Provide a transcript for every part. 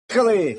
Поїхали!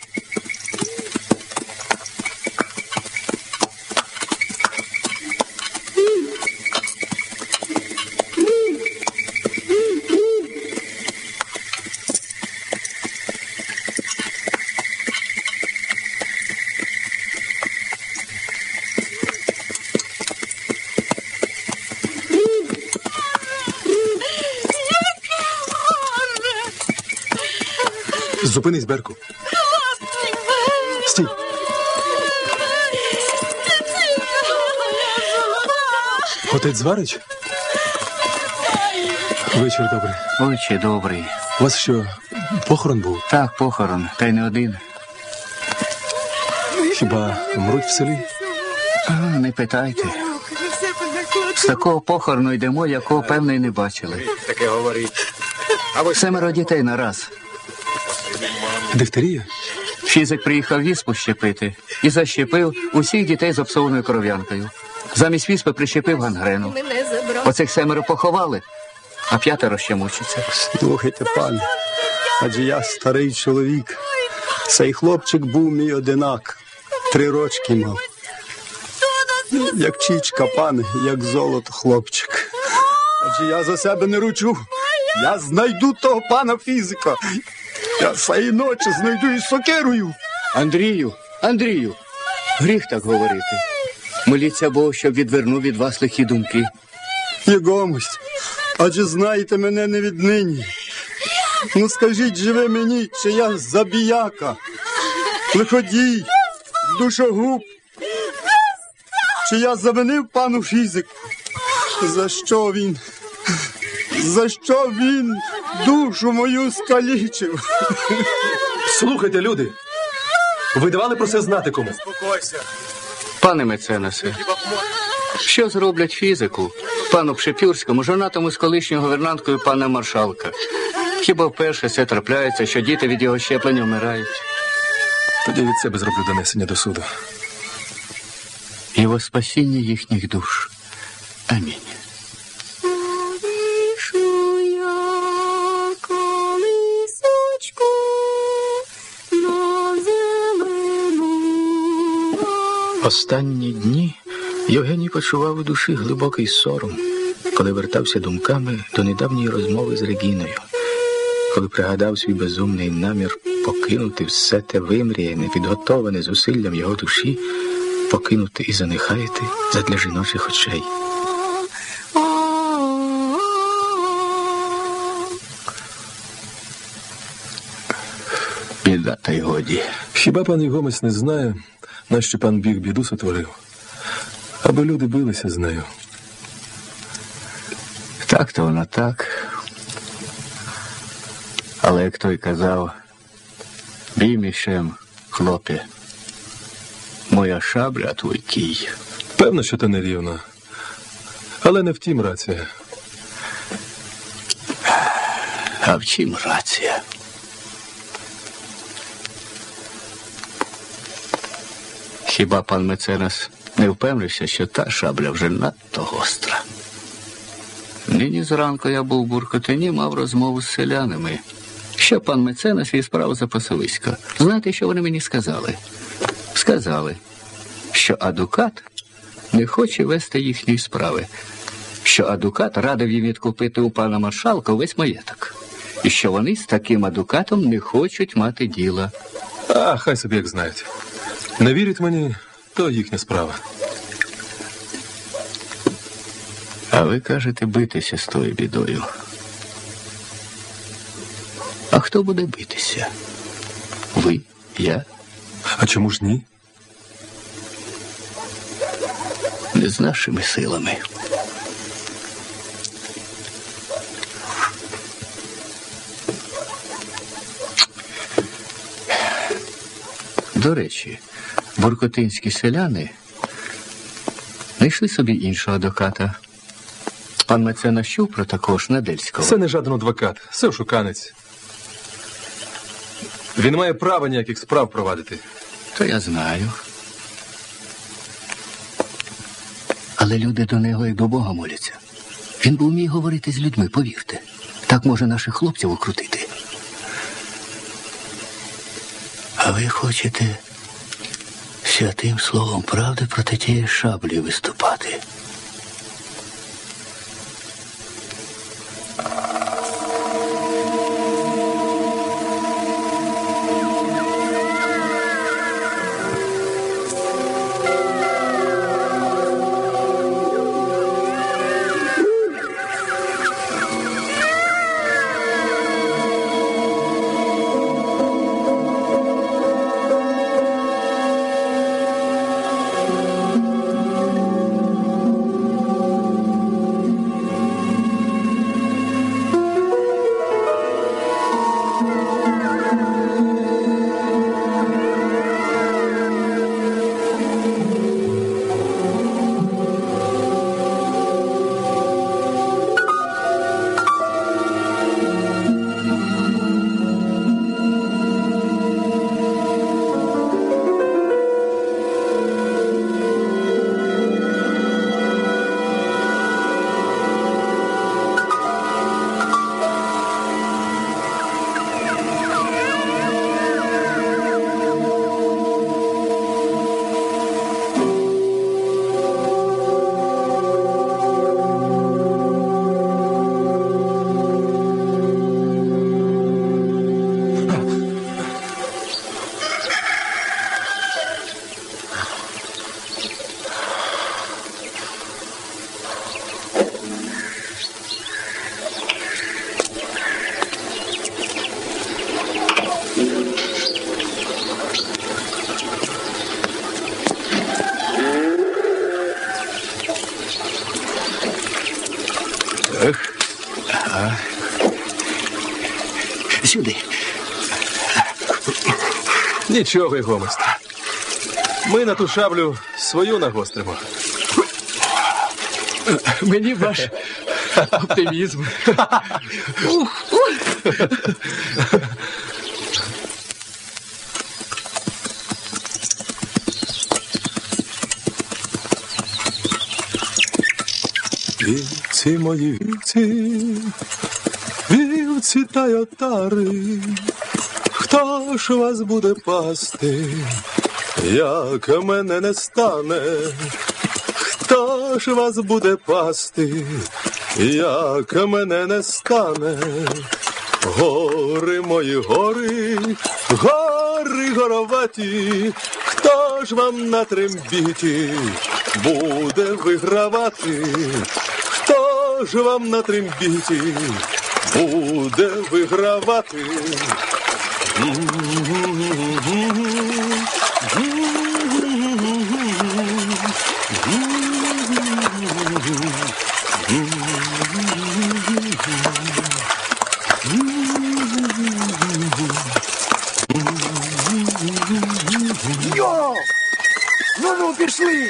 Зупинись, Берку. Стій. Отець Зварич? Вечір добрий. Вечір добрий. У вас що, похорон був? Так, похорон, та й не один. Хіба мруть в селі? Не питайте. З такого похорону йдемо, якого, певно, й не бачили. Таке говорить. 7 дітей на раз. Дифтерія? Фізик приїхав віспу щепити і защепив усіх дітей з обсованою кров'янкою. Замість віспи прищепив гангрену. Оцих 7 поховали, а 5 ще мучаться. Слухайте, пане, адже я старий чоловік. Цей хлопчик був мій одинак. 3 рочки мав. Як чічка, пане, як золото, хлопчик. Адже я за себе не ручу. Я знайду того пана фізика. Я цієї ночі знайду із сокирою. Андрію, гріх так говорити. Моліться Богу, щоб відвернув від вас лихі думки. Єгомусь, адже знаєте мене не віднині. Ну скажіть же ви мені, чи я забіяка, лиходій, душогуб, чи я завинив пану фізику? За що він душу мою скалічив? Слухайте, люди. Ви давали про це знати кому? Пане меценасе, що зроблять фізику, пану Пшепюрському, жонатому з колишньою гувернанткою пана маршалка? Хіба вперше це трапляється, що діти від його щеплення вмирають? Тоді від себе зроблю донесення до суду. І во спасіння їхніх душ. Амінь. Останні дні Євгеній почував у душі глибокий сором, коли вертався думками до недавньої розмови з Регіною, коли пригадав свій безумний намір покинути все те вимріяне, підготовлене зусиллям його душі, покинути і занехаяти задля жіночих очей. Біда та й годі. Хіба пан Єгомець не знає, нащо пан Біг біду сотворив? Аби люди билися з нею. Так-то вона так. Але як той казав, бій мішем, хлопе, моя шабля, а твій кій. Певно, що то не рівно. Але не в тім рація. А в чим рація? Хіба пан меценас не впевнився, що та шабля вже надто гостра? Нині зранку я був в Буркотині, мав розмову з селянами. Що пан меценас відсправив за пасовисько. Знаєте, що вони мені сказали? Сказали, що адукат не хоче вести їхньої справи. Що адукат радив їм відкупити у пана маршалка весь маєток. І що вони з таким адукатом не хочуть мати діла. А, хай собі як знають. Не вірять мені, то їхня справа. А ви кажете битися з тою бідою. А хто буде битися? Ви? Я? А чому ж ні? Не з нашими силами. До речі, буркотинські селяни знайшли собі іншого адвоката. Пан меценас чув про такого Шнадельського? Це не жаден адвокат, це ошуканець. Він має права ніяких справ провадити. То я знаю. Але люди до нього як до Бога моляться. Він би вміє говорити з людьми, повірте. Так може наших хлопців окрутити. А ви хочете святим словом правди проти тієї шаблі виступати? Сюди. Нічого, Ігомисте. Ми на ту шаблю свою нагостримо. Мені ваш оптимізм. Вівці мої вівці, вівці та й отари, хто ж вас буде пасти, як мене не стане? Хто ж вас буде пасти, як мене не стане? Гори мої гори, гори гороваті, хто ж вам на трембіті буде вигравати? Хто ж вам на трембіті буде вигравати? Йо! Ну, пішли!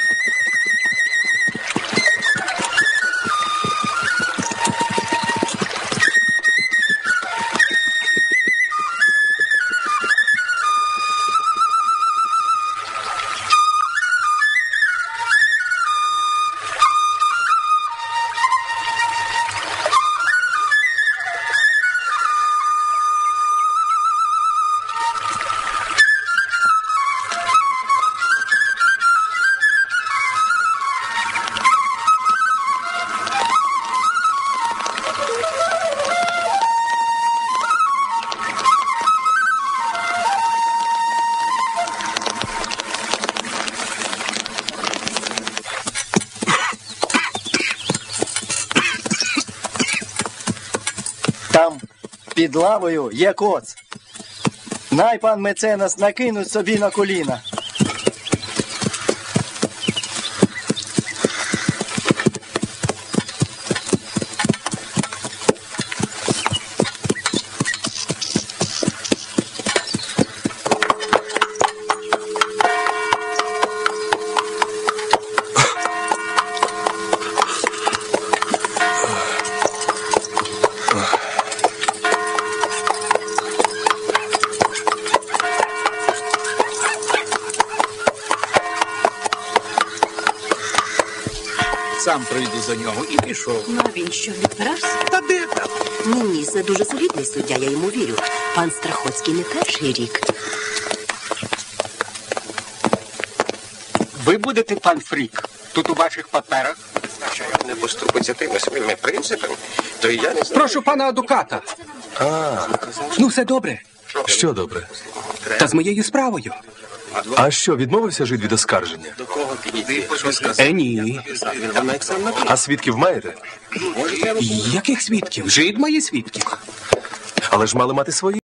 Там під лавою є коц. Най пан меценас накинуть собі на коліна. Сам прийду за нього і пішов. Ну, а він що, відпирався? Та де там? Ні, це дуже солідний суддя, я йому вірю. Пан Страхоцький не перший рік. Ви будете пан Фрік? Тут у ваших паперах. Якщо я не поступиться тими своїми принципами, то і я не знаю. Прошу пана адвоката. Ну, все добре. Що добре? Та з моєю справою. А що, відмовився жид від оскарження? До кого підійти, що сказати. Ні. Він там як сам написав. А свідків маєте? Яких свідків? Жид має свідків. Але ж мали мати свої.